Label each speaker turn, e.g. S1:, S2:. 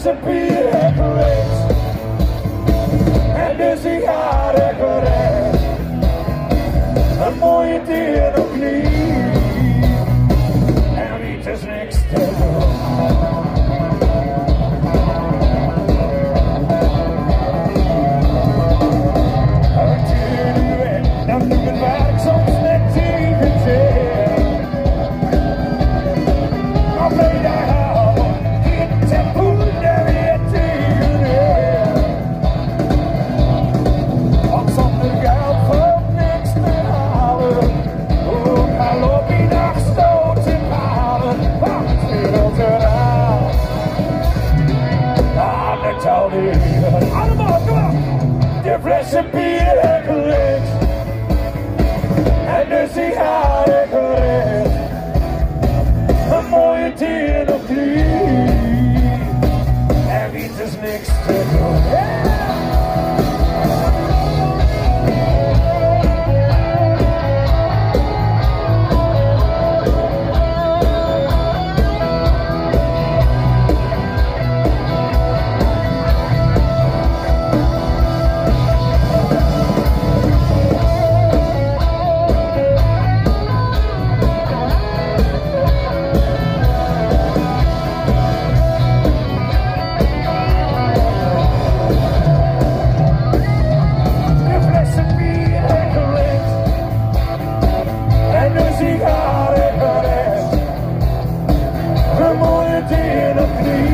S1: flessen bier lekker links. En de sigaar lekker rechts. Een mooie dier nog niet. En niet is niks te doen. Een dier nu weg, dan doe het werk soms net tegen zeer. Maar ben jij houden, niet te voelen weer tegen neer. Want zonder geld valt niks te halen. Ook al op die dag stoot te halen. Want het wereld eraan. Aan de Daldeejen. Allemaal, kom op! De flessen bier lekker links. En de sigaar lekker rechts. Een mooie dier nog niet. En niet is niks te doen. Een mooie dier nog niet.